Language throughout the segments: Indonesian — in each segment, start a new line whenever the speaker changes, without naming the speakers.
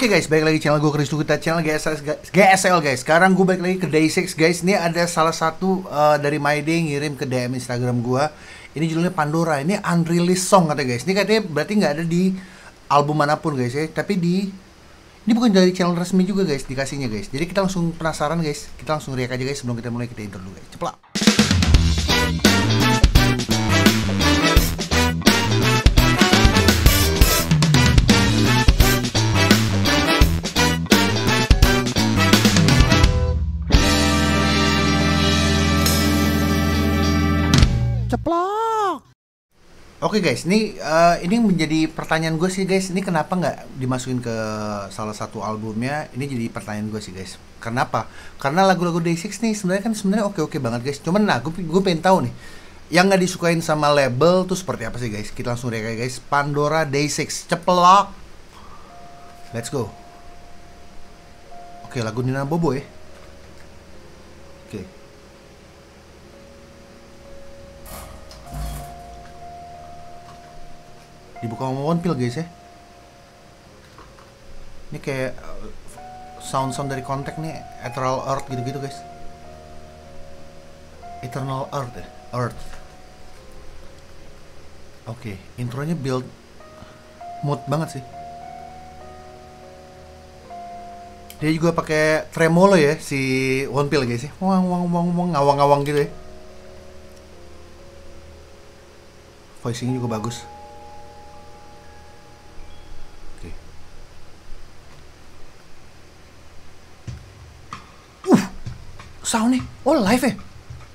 Oke guys, balik lagi channel gue Kristu, kita channel GSL guys. Sekarang gue balik lagi ke Day6 guys. Ini ada salah satu dari MyDay ngirim ke DM Instagram gue. Ini judulnya Pandora. Ini unreleased song katanya guys. Ini katanya berarti nggak ada di album manapun guys ya. Tapi ini bukan dari channel resmi juga guys dikasihnya guys. Jadi kita langsung penasaran guys. Kita langsung react aja guys sebelum kita mulai, kita intro dulu guys. Ceplak. Ceplok. Oke guys, ini menjadi pertanyaan gue sih guys. Ini kenapa nggak dimasukin ke salah satu albumnya? Ini jadi pertanyaan gue sih guys. Kenapa? Karena lagu-lagu Day6 nih sebenarnya oke banget guys. Cuman gue pengen tahu nih, yang nggak disukain sama label tuh seperti apa sih guys? Kita langsung react guys. Pandora Day6, ceplok. Let's go. Oke, lagu Nina Bobo ya. Oke. Dibuka sama Wonpil guys ya. Ini kayak sound dari kontak nih, Eternal Earth gitu-gitu guys. Eternal Earth ya, Earth. Oke, intronya build mood banget sih. Dia juga pakai tremolo ya si Wonpil guys ya. Wang ngawang-ngawang gitu ya. Voicing juga bagus. Sound nih, oh live ya?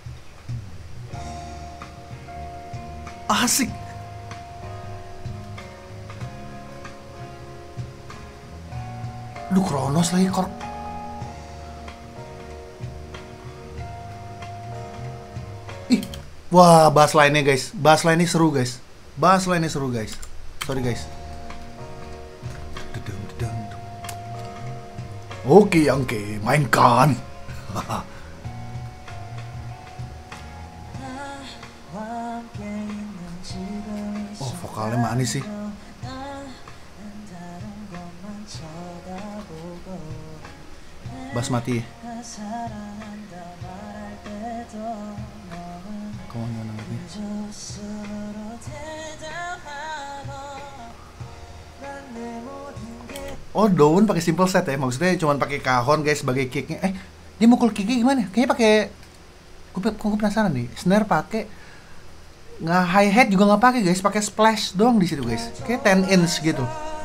Asik. Duh, Kronos lagi kor. Ih, wah bass line-nya guys. Bass line-nya seru guys. Bass line-nya seru guys. Sorry guys. Oke, Yangke, mainkan. Oh, vokalnya manis sih. Bass mati. Oh, Daun pakai simple set ya. Maksudnya cuma pakai cajon guys sebagai kicknya. Dia mukul kicknya gimana? Kayaknya pakai. Gue penasaran nih. Snare pakai, nggak hi hat juga nggak pakai guys. Pakai splash doang di situ guys. Kayak 10 inch gitu.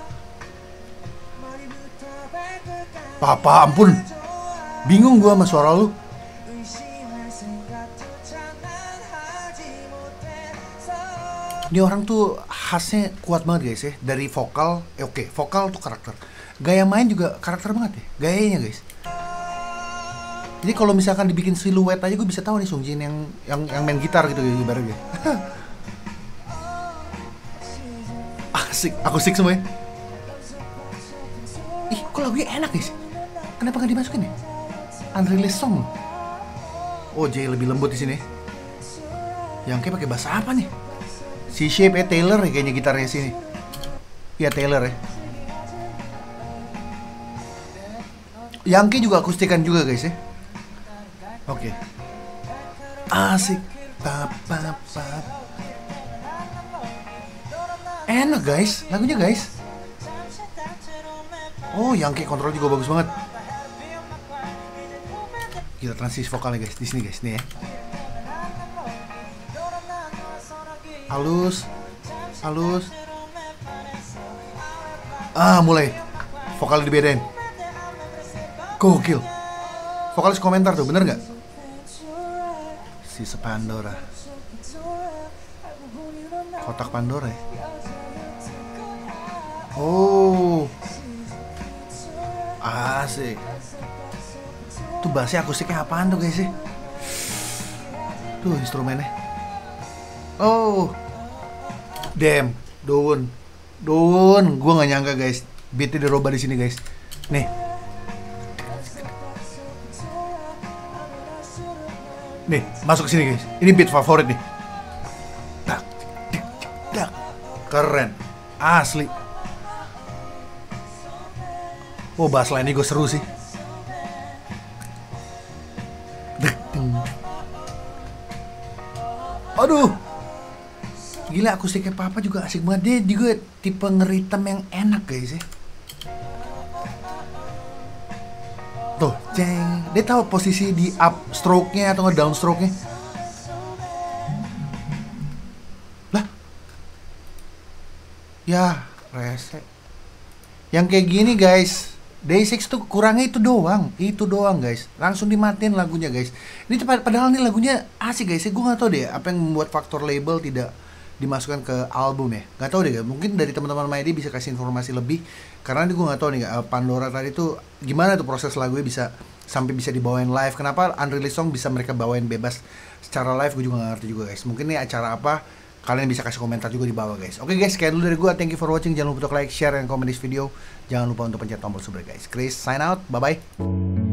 Papa ampun. Bingung gue sama suara lu. Ini orang tuh khasnya kuat banget guys ya. Dari vokal, oke, vokal tuh karakter. Gaya main juga karakter banget ya. Gayanya guys. Jadi kalau misalkan dibikin siluet aja gue bisa tahu nih Sung Jin yang main gitar gitu ya ibaratnya. Asik, akustik semua ya. Ih, kok lagunya enak guys. Kenapa nggak dimasukin ya? Unreleased song. Oh, J lebih lembut di sini. Yang kayak pakai bahasa apa nih? Si Shape Taylor ya kayaknya gitarnya sini. Iya Taylor ya. Yang juga akustikan juga guys ya. Oke. Asik. Enak guys, lagunya guys. Oh, Yangke kontrol juga bagus banget. Gila transisi vokalnya guys di sini guys nih ya. Halus. Mulai. Vokalnya dibedain. Gokil. Vokalis komentar tuh, bener nggak? Si Pandora. Kotak Pandora ya. Oh. Asik. Tuh bassnya akustiknya apaan tuh guys sih? Tuh instrumennya. Oh. Damn. Daun. Gua nggak nyangka guys. Beatnya dirubah di sini guys. Nih. Nih, masuk ke sini guys. Ini beat favorit nih. Keren. Asli. Oh, bass line ini gue seru sih. Aduh, gila akustiknya Papa juga asik banget. Dia juga tipe ngeritem yang enak guys ya. Tuh, ceng. Dia tahu posisi di up stroke-nya atau down stroke-nya. Lah. Ya, rese. Yang kayak gini guys, Day6 tuh kurangnya itu doang guys. Langsung dimatiin lagunya guys. Ini padahal nih lagunya asik guys. Gue nggak tahu deh apa yang membuat faktor label tidak dimasukkan ke album ya. Nggak tahu deh. Mungkin dari teman-teman MyD bisa kasih informasi lebih. Karena gue nggak tahu nih Pandora tadi tuh gimana tuh proses lagunya bisa sampai bisa dibawain live. Kenapa unreleased song bisa mereka bawain bebas secara live? Gue juga nggak ngerti juga guys. Mungkin nih acara apa? Kalian bisa kasih komentar juga di bawah guys. Oke guys, sekian dulu dari gue. Thank you for watching. Jangan lupa untuk like, share, dan komen di video. Jangan lupa untuk pencet tombol subscribe guys. Chris sign out. Bye bye.